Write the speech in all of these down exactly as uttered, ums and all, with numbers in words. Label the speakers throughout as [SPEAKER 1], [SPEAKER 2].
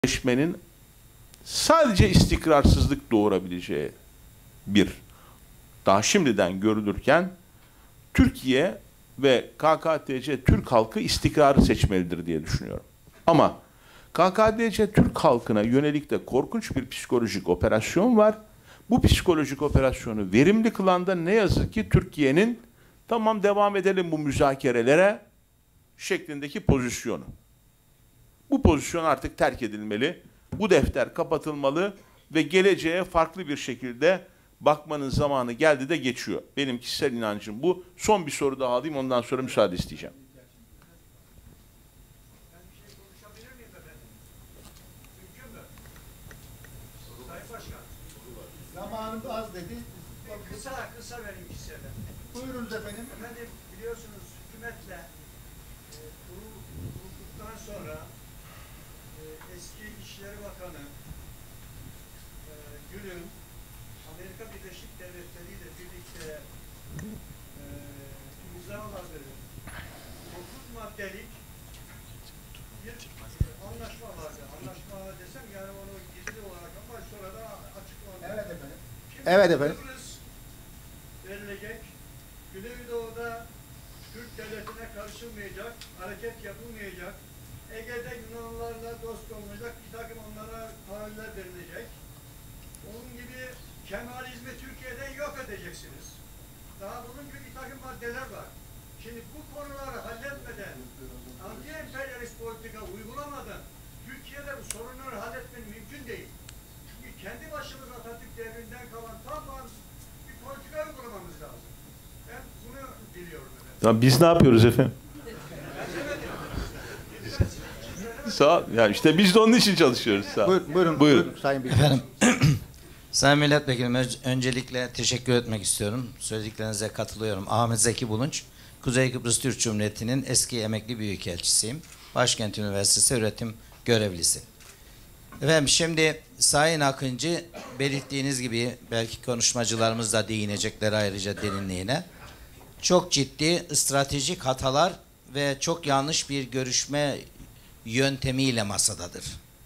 [SPEAKER 1] Leşmenin sadece istikrarsızlık doğurabileceği bir daha şimdiden görülürken Türkiye ve K K T C Türk halkı istikrarı seçmelidir diye düşünüyorum. Ama K K T C Türk halkına yönelik de korkunç bir psikolojik operasyon var. Bu psikolojik operasyonu verimli kılan da ne yazık ki Türkiye'nin tamam devam edelim bu müzakerelere şeklindeki pozisyonu. Bu pozisyon artık terk edilmeli. Bu defter kapatılmalı ve geleceğe farklı bir şekilde bakmanın zamanı geldi de geçiyor. Benim kişisel inancım bu. Son bir soru daha alayım, ondan sonra müsaade isteyeceğim.
[SPEAKER 2] Zamanım az dedi.
[SPEAKER 3] Kısa kısa benim kişisel.
[SPEAKER 2] Buyurunuz efendim.
[SPEAKER 3] Efendim biliyorsunuz hükümetle e, kurulduktan sonra e, eski İçişleri Bakanı e, Gül'ün Amerika Birleşik Devletleri ile birlikte e, imzaladığı dokuz maddelik bir e, anlaşma vardı. Anlaşma desem yani onu gizli olarak ama sonra da açıklandı.
[SPEAKER 2] Evet efendim.
[SPEAKER 3] Şimdi
[SPEAKER 2] Evet efendim.
[SPEAKER 3] Kıbrıs verilecek. Güneydoğu'da Türk devletine karışılmayacak, hareket yapılmayacak. Ege'de Yunanlılarla dost olmayacak, bir takım onlara taahhütler verilecek. Onun gibi Kemalizmi Türkiye'den yok edeceksiniz. Daha bunun gibi bir takım maddeler var. Şimdi bu konuları halletmeden, anti-emperyalist politika uygulamadan Türkiye'de bu sorunları halletmen mümkün değil. Çünkü kendi başımıza Atatürk devrinden kalan tam bağımsız bir politika uygulamamız lazım. Ben bunu biliyorum efendim.
[SPEAKER 1] Tamam, biz ne yapıyoruz efendim? Sağ ol. Ya işte biz de onun için çalışıyoruz. Sağ ol.
[SPEAKER 2] Buyurun, buyurun,
[SPEAKER 1] Buyurun.
[SPEAKER 2] buyurun Sayın Bilgin.
[SPEAKER 4] Efendim, Sayın Milletvekilim, öncelikle teşekkür etmek istiyorum. Söylediklerinize katılıyorum. Ahmet Zeki Bulunç, Kuzey Kıbrıs Türk Cumhuriyeti'nin eski emekli büyükelçisiyim. Başkent Üniversitesi öğretim görevlisi. Efendim şimdi Sayın Akıncı belirttiğiniz gibi belki konuşmacılarımız da değinecekler ayrıca derinliğine. Çok ciddi stratejik hatalar ve çok yanlış bir görüşme yöntemiyle masadadır.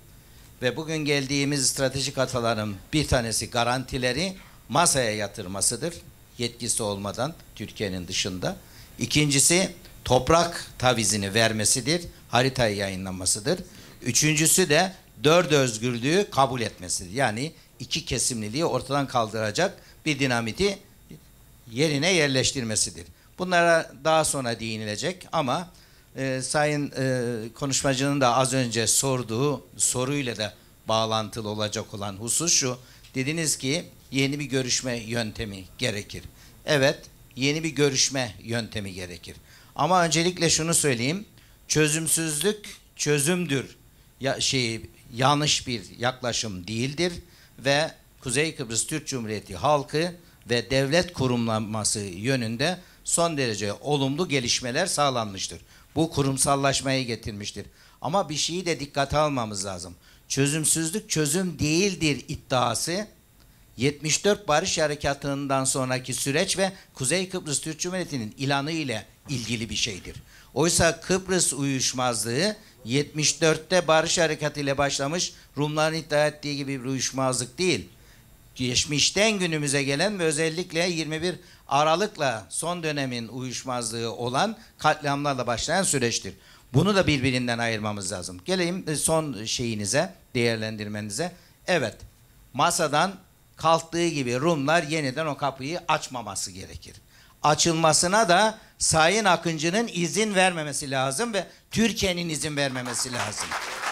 [SPEAKER 4] Ve bugün geldiğimiz stratejik hataların bir tanesi garantileri masaya yatırmasıdır. Yetkisi olmadan Türkiye'nin dışında. İkincisi toprak tavizini vermesidir. Haritayı yayınlamasıdır. Üçüncüsü de dört özgürlüğü kabul etmesidir. Yani iki kesimliliği ortadan kaldıracak bir dinamiti yerine yerleştirmesidir. Bunlara daha sonra değinilecek ama e, Sayın e, konuşmacının da az önce sorduğu soruyla da bağlantılı olacak olan husus şu. Dediniz ki yeni bir görüşme yöntemi gerekir. Evet, yeni bir görüşme yöntemi gerekir. Ama öncelikle şunu söyleyeyim. Çözümsüzlük çözümdür. Ya, şey, yanlış bir yaklaşım değildir ve Kuzey Kıbrıs Türk Cumhuriyeti halkı ve devlet kurumlanması yönünde son derece olumlu gelişmeler sağlanmıştır. Bu kurumsallaşmayı getirmiştir. Ama bir şeyi de dikkate almamız lazım. Çözümsüzlük çözüm değildir iddiası yetmiş dört Barış Harekatı'ndan sonraki süreç ve Kuzey Kıbrıs Türk Cumhuriyeti'nin ilanı ile ilgili bir şeydir. Oysa Kıbrıs uyuşmazlığı yetmiş dörtte Barış Harekatı ile başlamış Rumların iddia ettiği gibi bir uyuşmazlık değil. Geçmişten günümüze gelen ve özellikle yirmi bir Aralık'la son dönemin uyuşmazlığı olan katliamlarla başlayan süreçtir. Bunu da birbirinden ayırmamız lazım. Geleyim son şeyinize, değerlendirmenize. Evet, masadan kalktığı gibi Rumlar yeniden o kapıyı açmaması gerekir. Açılmasına da Sayın Akıncı'nın izin vermemesi lazım ve Türkiye'nin izin vermemesi lazım.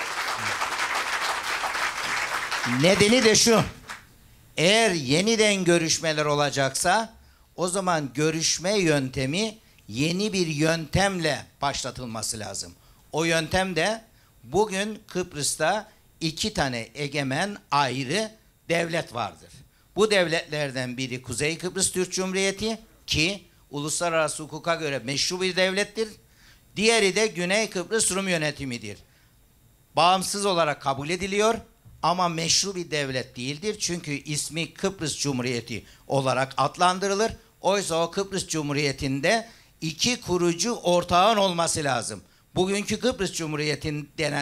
[SPEAKER 4] Nedeni de şu. Eğer yeniden görüşmeler olacaksa o zaman görüşme yöntemi yeni bir yöntemle başlatılması lazım. O yöntem de bugün Kıbrıs'ta iki tane egemen ayrı devlet vardır. Bu devletlerden biri Kuzey Kıbrıs Türk Cumhuriyeti ki uluslararası hukuka göre meşru bir devlettir. Diğeri de Güney Kıbrıs Rum yönetimidir. Bağımsız olarak kabul ediliyor ama meşru bir devlet değildir. Çünkü ismi Kıbrıs Cumhuriyeti olarak adlandırılır. Oysa o Kıbrıs Cumhuriyeti'nde iki kurucu ortağın olması lazım. Bugünkü Kıbrıs Cumhuriyeti denen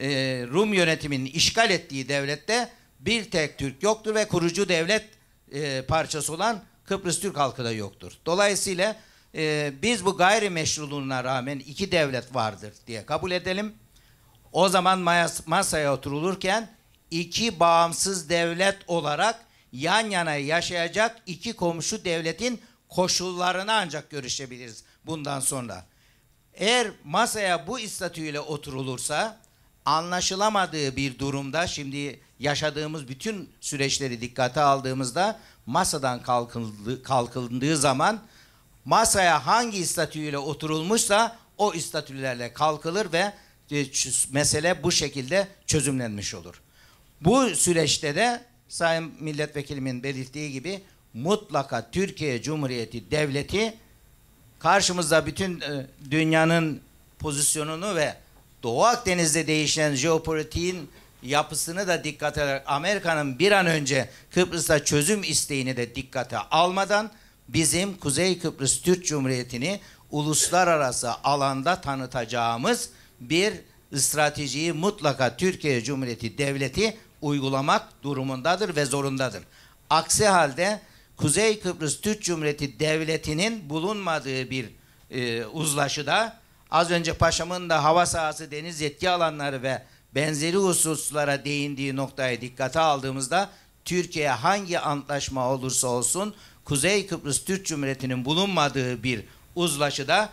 [SPEAKER 4] e, Rum yönetiminin işgal ettiği devlette bir tek Türk yoktur ve kurucu devlet e, parçası olan Kıbrıs Türk halkı da yoktur. Dolayısıyla e, biz bu gayrimeşruluğuna rağmen iki devlet vardır diye kabul edelim. O zaman mas masaya oturulurken iki bağımsız devlet olarak yan yana yaşayacak iki komşu devletin koşullarını ancak görüşebiliriz bundan sonra. Eğer masaya bu statüyle oturulursa anlaşılamadığı bir durumda, şimdi yaşadığımız bütün süreçleri dikkate aldığımızda masadan kalkıldı, kalkıldığı zaman masaya hangi statüyle oturulmuşsa o statülerle kalkılır ve mesele bu şekilde çözümlenmiş olur. Bu süreçte de Sayın Milletvekilimin belirttiği gibi mutlaka Türkiye Cumhuriyeti Devleti karşımızda bütün e, dünyanın pozisyonunu ve Doğu Akdeniz'de değişen jeopolitiğin yapısını da dikkate alarak Amerika'nın bir an önce Kıbrıs'ta çözüm isteğini de dikkate almadan bizim Kuzey Kıbrıs Türk Cumhuriyeti'ni uluslararası alanda tanıtacağımız bir stratejiyi mutlaka Türkiye Cumhuriyeti Devleti uygulamak durumundadır ve zorundadır. Aksi halde Kuzey Kıbrıs Türk Cumhuriyeti Devleti'nin bulunmadığı bir e, uzlaşıda az önce Paşam'ın da hava sahası, deniz yetki alanları ve benzeri hususlara değindiği noktaya dikkate aldığımızda Türkiye hangi antlaşma olursa olsun Kuzey Kıbrıs Türk Cumhuriyeti'nin bulunmadığı bir uzlaşıda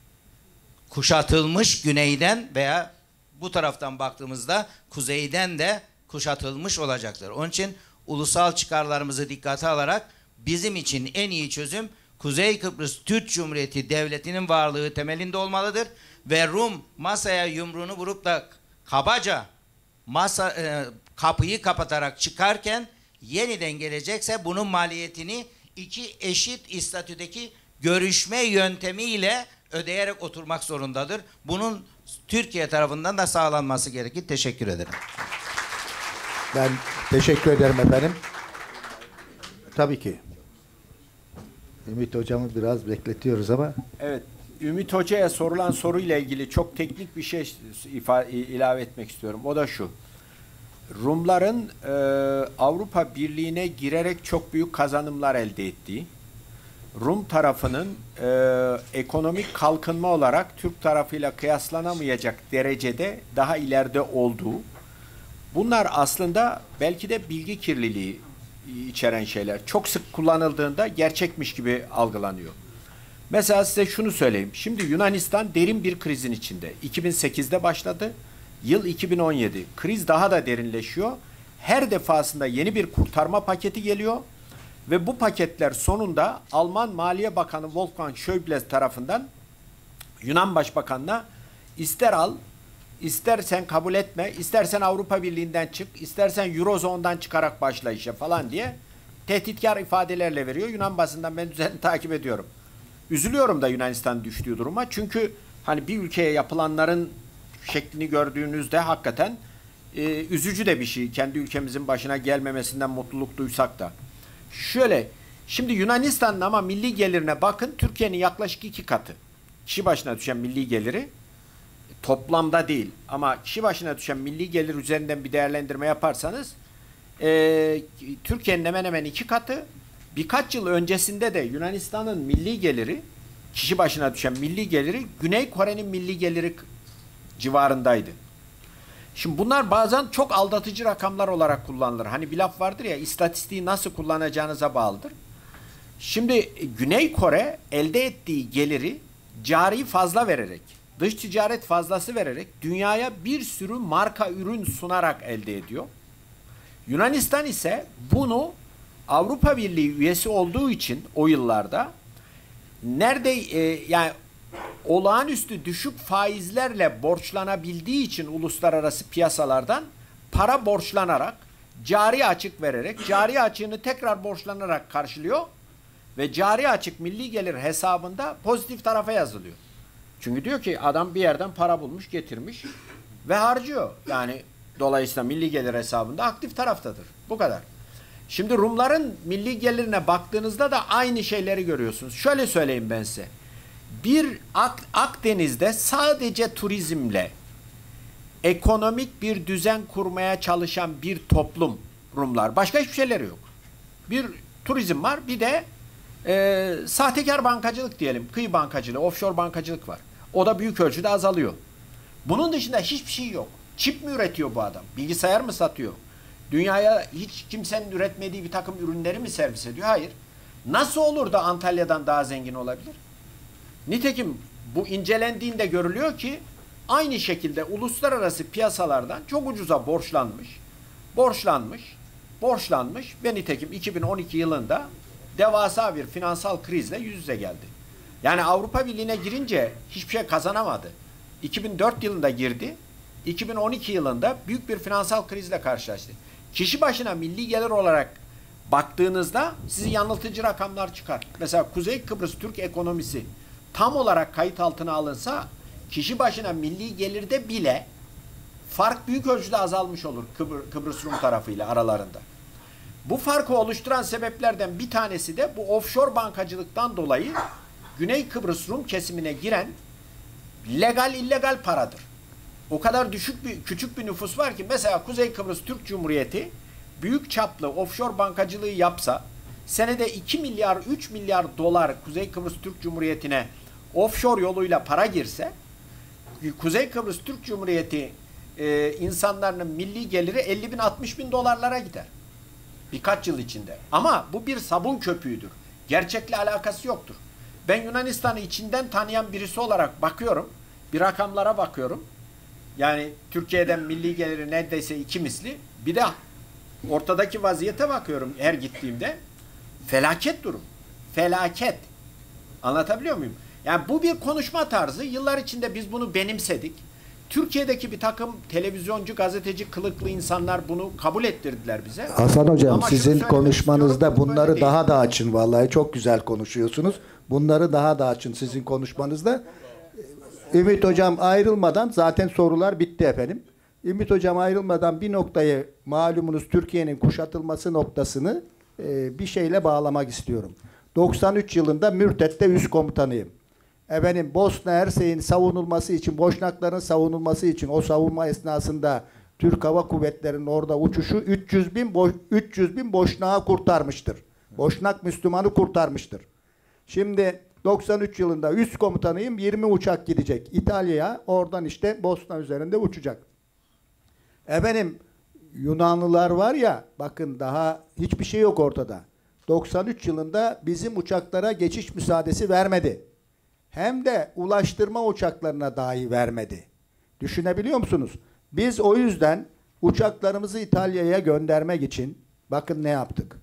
[SPEAKER 4] kuşatılmış güneyden veya bu taraftan baktığımızda kuzeyden de kuşatılmış olacaktır. Onun için ulusal çıkarlarımızı dikkate alarak bizim için en iyi çözüm Kuzey Kıbrıs Türk Cumhuriyeti Devleti'nin varlığı temelinde olmalıdır ve Rum masaya yumruğunu vurup da kabaca masa e, kapıyı kapatarak çıkarken yeniden gelecekse bunun maliyetini iki eşit statüdeki görüşme yöntemiyle ödeyerek oturmak zorundadır. Bunun Türkiye tarafından da sağlanması gerekir. Teşekkür ederim.
[SPEAKER 2] Ben teşekkür ederim efendim. Tabii ki. Ümit hocamı biraz bekletiyoruz ama.
[SPEAKER 5] Evet. Ümit Hoca'ya sorulan soruyla ilgili çok teknik bir şey ilave etmek istiyorum. O da şu. Rumların e, Avrupa Birliği'ne girerek çok büyük kazanımlar elde ettiği, Rum tarafının e, ekonomik kalkınma olarak Türk tarafıyla kıyaslanamayacak derecede daha ileride olduğu, bunlar aslında belki de bilgi kirliliği içeren şeyler. Çok sık kullanıldığında gerçekmiş gibi algılanıyor. Mesela size şunu söyleyeyim. Şimdi Yunanistan derin bir krizin içinde. iki bin sekizde başladı. Yıl iki bin on yedi. Kriz daha da derinleşiyor. Her defasında yeni bir kurtarma paketi geliyor. Ve bu paketler sonunda Alman Maliye Bakanı Wolfgang Schäuble tarafından Yunan Başbakanı'na ister al, istersen kabul etme, istersen Avrupa Birliği'nden çık, istersen Eurozone'dan çıkarak başla işe falan diye tehditkar ifadelerle veriyor. Yunan basından ben düzenli takip ediyorum. Üzülüyorum da Yunanistan düştüğü duruma. Çünkü hani bir ülkeye yapılanların şeklini gördüğünüzde hakikaten e, üzücü de bir şey. Kendi ülkemizin başına gelmemesinden mutluluk duysak da. Şöyle, şimdi Yunanistan'ın ama milli gelirine bakın, Türkiye'nin yaklaşık iki katı. Kişi başına düşen milli geliri, toplamda değil ama kişi başına düşen milli gelir üzerinden bir değerlendirme yaparsanız e, Türkiye'nin hemen hemen iki katı. Birkaç yıl öncesinde de Yunanistan'ın milli geliri, kişi başına düşen milli geliri Güney Kore'nin milli geliri civarındaydı. Şimdi bunlar bazen çok aldatıcı rakamlar olarak kullanılır. Hani bir laf vardır ya, istatistiği nasıl kullanacağınıza bağlıdır. Şimdi Güney Kore elde ettiği geliri cari fazla vererek, dış ticaret fazlası vererek dünyaya bir sürü marka ürün sunarak elde ediyor. Yunanistan ise bunu Avrupa Birliği üyesi olduğu için o yıllarda nerede e, yani olağanüstü düşük faizlerle borçlanabildiği için uluslararası piyasalardan para borçlanarak, cari açık vererek, cari açığını tekrar borçlanarak karşılıyor ve cari açık milli gelir hesabında pozitif tarafa yazılıyor. Çünkü diyor ki adam bir yerden para bulmuş, getirmiş ve harcıyor. Yani dolayısıyla milli gelir hesabında aktif taraftadır. Bu kadar. Şimdi Rumların milli gelirine baktığınızda da aynı şeyleri görüyorsunuz. Şöyle söyleyeyim ben size. Bir Ak Akdeniz'de sadece turizmle ekonomik bir düzen kurmaya çalışan bir toplum Rumlar. Başka hiçbir şeyleri yok. Bir turizm var, bir de e, sahtekar bankacılık diyelim. Kıyı bankacılığı, offshore bankacılık var. O da büyük ölçüde azalıyor. Bunun dışında hiçbir şey yok. Çip mi üretiyor bu adam? Bilgisayar mı satıyor? Dünyaya hiç kimsenin üretmediği bir takım ürünleri mi servis ediyor? Hayır. Nasıl olur da Antalya'dan daha zengin olabilir? Nitekim bu incelendiğinde görülüyor ki aynı şekilde uluslararası piyasalardan çok ucuza borçlanmış, borçlanmış, borçlanmış ve nitekim iki bin on iki yılında devasa bir finansal krizle yüz yüze geldi. Yani Avrupa Birliği'ne girince hiçbir şey kazanamadı. iki bin dört yılında girdi, iki bin on iki yılında büyük bir finansal krizle karşılaştı. Kişi başına milli gelir olarak baktığınızda sizi yanıltıcı rakamlar çıkar. Mesela Kuzey Kıbrıs Türk ekonomisi tam olarak kayıt altına alınsa kişi başına milli gelirde bile fark büyük ölçüde azalmış olur Kıbr Kıbrıs Rum tarafıyla aralarında. Bu farkı oluşturan sebeplerden bir tanesi de bu offshore bankacılıktan dolayı Güney Kıbrıs Rum kesimine giren legal illegal paradır. O kadar düşük bir küçük bir nüfus var ki mesela Kuzey Kıbrıs Türk Cumhuriyeti büyük çaplı offshore bankacılığı yapsa senede iki milyar üç milyar dolar Kuzey Kıbrıs Türk Cumhuriyeti'ne offshore yoluyla para girse Kuzey Kıbrıs Türk Cumhuriyeti e, insanların milli geliri elli bin altmış bin dolarlara gider. Birkaç yıl içinde. Ama bu bir sabun köpüğüdür. Gerçekle alakası yoktur. Ben Yunanistan'ı içinden tanıyan birisi olarak bakıyorum. Bir rakamlara bakıyorum. Yani Türkiye'den milli geliri neredeyse iki misli. Bir de ortadaki vaziyete bakıyorum her gittiğimde. Felaket durum. Felaket. Anlatabiliyor muyum? Yani bu bir konuşma tarzı. Yıllar içinde biz bunu benimsedik. Türkiye'deki bir takım televizyoncu, gazeteci, kılıklı insanlar bunu kabul ettirdiler bize.
[SPEAKER 2] Hasan Hocam,
[SPEAKER 5] ama
[SPEAKER 2] sizin konuşmanızda bunları daha da açın. Vallahi çok güzel konuşuyorsunuz. Bunları daha da açın sizin konuşmanızda. Ümit Hocam ayrılmadan zaten sorular bitti efendim. Ümit Hocam ayrılmadan bir noktayı, malumunuz Türkiye'nin kuşatılması noktasını e, bir şeyle bağlamak istiyorum. doksan üç yılında Mürtet'te üst komutanıyım. Efendim Bosna Hersek'in savunulması için, Boşnakların savunulması için o savunma esnasında Türk Hava Kuvvetleri'nin orada uçuşu üç yüz bin, Bo üç yüz bin Boşnak'ı kurtarmıştır. Boşnak Müslüman'ı kurtarmıştır. Şimdi doksan üç yılında üst komutanıyım, yirmi uçak gidecek İtalya'ya, oradan işte Bosna üzerinde uçacak. Efendim Yunanlılar var ya, bakın daha hiçbir şey yok ortada. doksan üç yılında bizim uçaklara geçiş müsaadesi vermedi. Hem de ulaştırma uçaklarına dahi vermedi. Düşünebiliyor musunuz? Biz o yüzden uçaklarımızı İtalya'ya göndermek için bakın ne yaptık.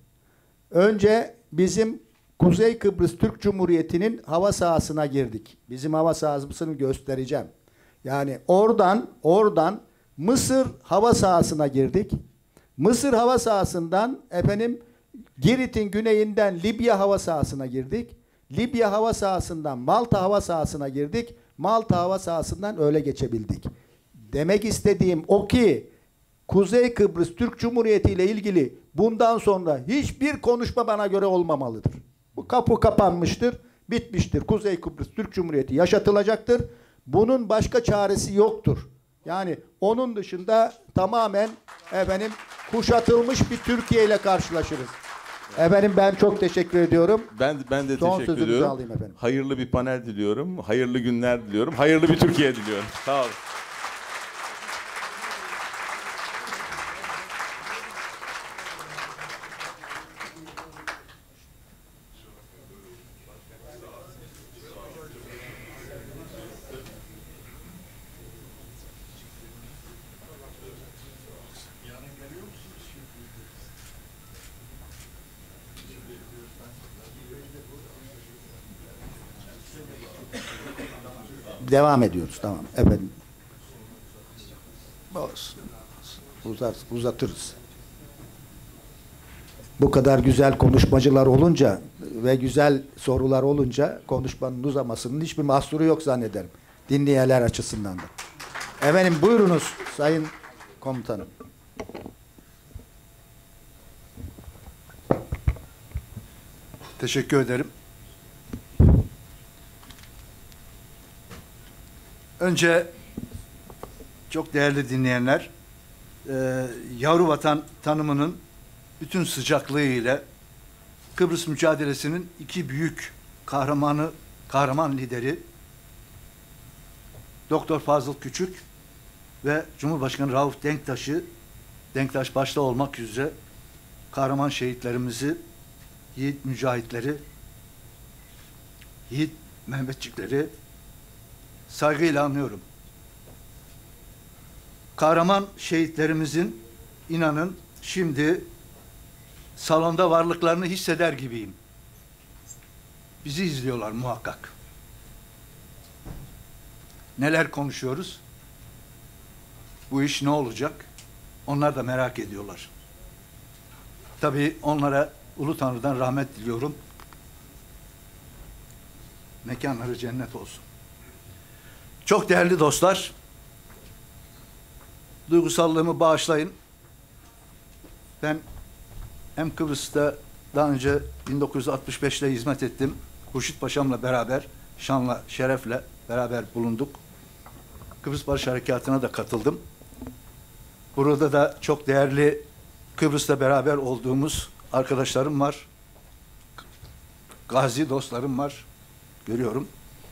[SPEAKER 2] Önce bizim Kuzey Kıbrıs Türk Cumhuriyeti'nin hava sahasına girdik. Bizim hava sahasını göstereceğim. Yani oradan oradan Mısır hava sahasına girdik. Mısır hava sahasından efendim Girit'in güneyinden Libya hava sahasına girdik. Libya hava sahasından Malta hava sahasına girdik. Malta hava sahasından öyle geçebildik. Demek istediğim o ki Kuzey Kıbrıs Türk Cumhuriyeti ile ilgili bundan sonra hiçbir konuşma bana göre olmamalıdır. Bu kapı kapanmıştır, bitmiştir. Kuzey Kıbrıs Türk Cumhuriyeti yaşatılacaktır. Bunun başka çaresi yoktur. Yani onun dışında tamamen efendim kuşatılmış bir Türkiye ile karşılaşırız. Efendim ben çok teşekkür ediyorum.
[SPEAKER 1] Ben ben de
[SPEAKER 2] Son
[SPEAKER 1] teşekkür
[SPEAKER 2] sözünüzü
[SPEAKER 1] ediyorum.
[SPEAKER 2] alayım efendim.
[SPEAKER 1] Hayırlı bir panel diliyorum. Hayırlı günler diliyorum. Hayırlı bir Türkiye diliyorum. Sağ olun.
[SPEAKER 2] Devam ediyoruz. Tamam. Efendim. Olsun. Uzat, uzatırız. Bu kadar güzel konuşmacılar olunca ve güzel sorular olunca konuşmanın uzamasının hiçbir mahsuru yok zannederim. Dinleyenler açısından da. Efendim buyurunuz Sayın Komutanım.
[SPEAKER 6] Teşekkür ederim. Önce çok değerli dinleyenler, e, yavru vatan tanımının bütün sıcaklığı ile Kıbrıs mücadelesinin iki büyük kahramanı, kahraman lideri Doktor Fazıl Küçük ve Cumhurbaşkanı Rauf Denktaş'ı, Denktaş başta olmak üzere kahraman şehitlerimizi, yiğit mücahitleri, yiğit Mehmetçikleri saygıyla anıyorum. Kahraman şehitlerimizin, inanın şimdi salonda varlıklarını hisseder gibiyim. Bizi izliyorlar muhakkak. Neler konuşuyoruz? Bu iş ne olacak? Onlar da merak ediyorlar. Tabii onlara Ulu Tanrı'dan rahmet diliyorum. Mekanları cennet olsun. Çok değerli dostlar, duygusallığımı bağışlayın. Ben hem Kıbrıs'ta daha önce bin dokuz yüz altmış beş'te hizmet ettim. Hurşit Paşa'mla beraber, şanla, şerefle beraber bulunduk. Kıbrıs Barış Harekatı'na da katıldım. Burada da çok değerli Kıbrıs'ta beraber olduğumuz arkadaşlarım var. Gazi dostlarım var. Görüyorum.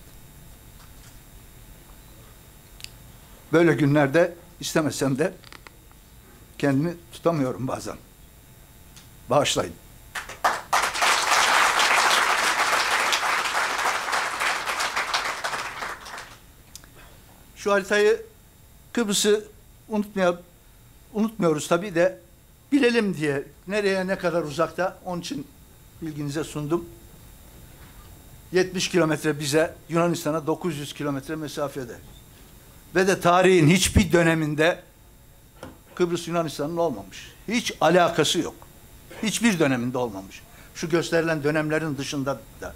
[SPEAKER 6] Böyle günlerde istemesem de kendimi tutamıyorum bazen. Bağışlayın. Şu haritayı, Kıbrıs'ı unutmayalım, unutmuyoruz tabii de bilelim diye, nereye ne kadar uzakta, onun için bilginize sundum. yetmiş kilometre bize, Yunanistan'a dokuz yüz kilometre mesafede. Ve de tarihin hiçbir döneminde Kıbrıs Yunanistan'ın olmamış. Hiç alakası yok. Hiçbir döneminde olmamış. Şu gösterilen dönemlerin dışında da.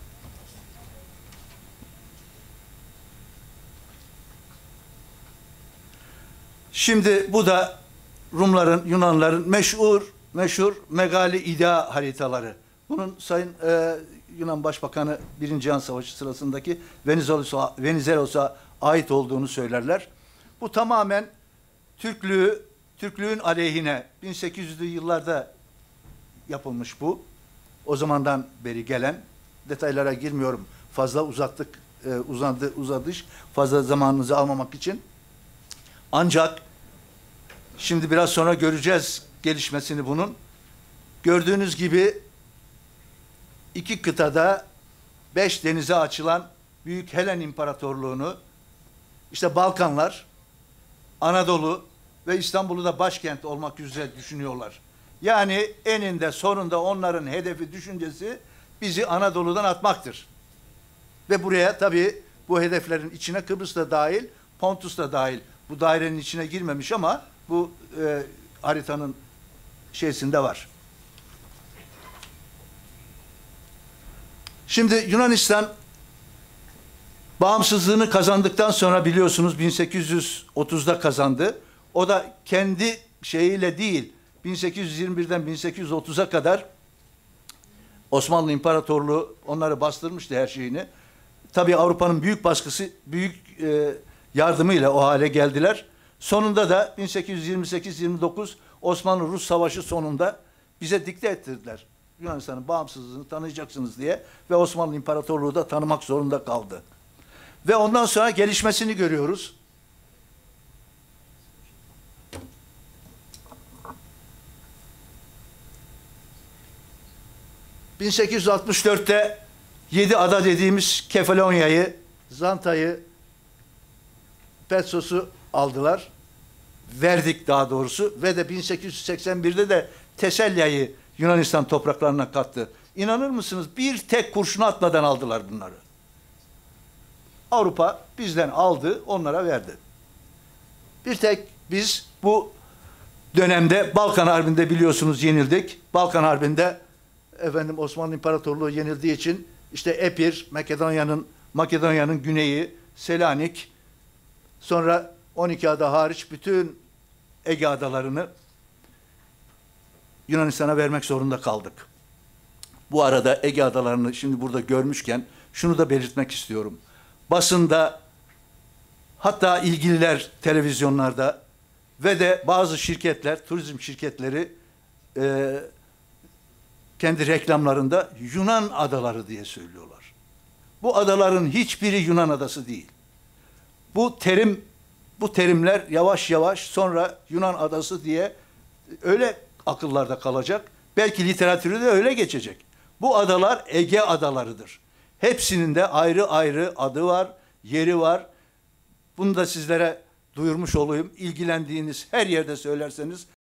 [SPEAKER 6] Şimdi bu da Rumların, Yunanların meşhur meşhur Megali İda haritaları. Bunun Sayın e, Yunan Başbakanı Birinci Cihan Savaşı sırasındaki Venizelos'a Venizelos'a ait olduğunu söylerler. Bu tamamen Türklüğü, Türklüğün aleyhine bin sekiz yüzlü yıllarda yapılmış bu. O zamandan beri gelen, detaylara girmiyorum. Fazla uzattık, e, uzandı, uzadış. Fazla zamanınızı almamak için. Ancak şimdi biraz sonra göreceğiz gelişmesini bunun. Gördüğünüz gibi iki kıtada beş denize açılan Büyük Helen İmparatorluğunu, işte Balkanlar, Anadolu ve İstanbul'u da başkent olmak üzere düşünüyorlar. Yani eninde sonunda onların hedefi, düşüncesi bizi Anadolu'dan atmaktır. Ve buraya tabii bu hedeflerin içine Kıbrıs da dahil, Pontus da dahil. Bu dairenin içine girmemiş ama bu e, haritanın şeysinde var. Şimdi Yunanistan bağımsızlığını kazandıktan sonra biliyorsunuz bin sekiz yüz otuz'da kazandı. O da kendi şeyiyle değil, bin sekiz yüz yirmi bir'den bin sekiz yüz otuz'a kadar Osmanlı İmparatorluğu onları bastırmıştı her şeyini. Tabii Avrupa'nın büyük baskısı, büyük e, yardımıyla o hale geldiler. Sonunda da bin sekiz yüz yirmi sekiz yirmi dokuz Osmanlı-Rus Savaşı sonunda bize dikte ettirdiler. Yunanistan'ın bağımsızlığını tanıyacaksınız diye ve Osmanlı İmparatorluğu da tanımak zorunda kaldı. Ve ondan sonra gelişmesini görüyoruz. bin sekiz yüz altmış dört'te yedi ada dediğimiz Kefalonya'yı, Zanta'yı, Petsos'u aldılar. Verdik daha doğrusu. Ve de bin sekiz yüz seksen bir'de de Teselya'yı Yunanistan topraklarına kattı. İnanır mısınız? Bir tek kurşun atmadan aldılar bunları. Avrupa bizden aldı, onlara verdi. Bir tek biz bu dönemde Balkan Harbi'nde biliyorsunuz yenildik. Balkan Harbi'nde efendim Osmanlı İmparatorluğu yenildiği için işte Epir, Makedonya'nın Makedonya'nın güneyi, Selanik, sonra on iki ada hariç bütün Ege adalarını Yunanistan'a vermek zorunda kaldık. Bu arada Ege adalarını şimdi burada görmüşken şunu da belirtmek istiyorum. Basında hatta ilgililer televizyonlarda ve de bazı şirketler, turizm şirketleri e, kendi reklamlarında Yunan adaları diye söylüyorlar. Bu adaların hiçbiri Yunan adası değil. Bu terim, bu terimler yavaş yavaş sonra Yunan adası diye öyle akıllarda kalacak. Belki literatürü de öyle geçecek. Bu adalar Ege adalarıdır. Hepsinin de ayrı ayrı adı var, yeri var. Bunu da sizlere duyurmuş olayım. İlgilendiğiniz her yerde söylerseniz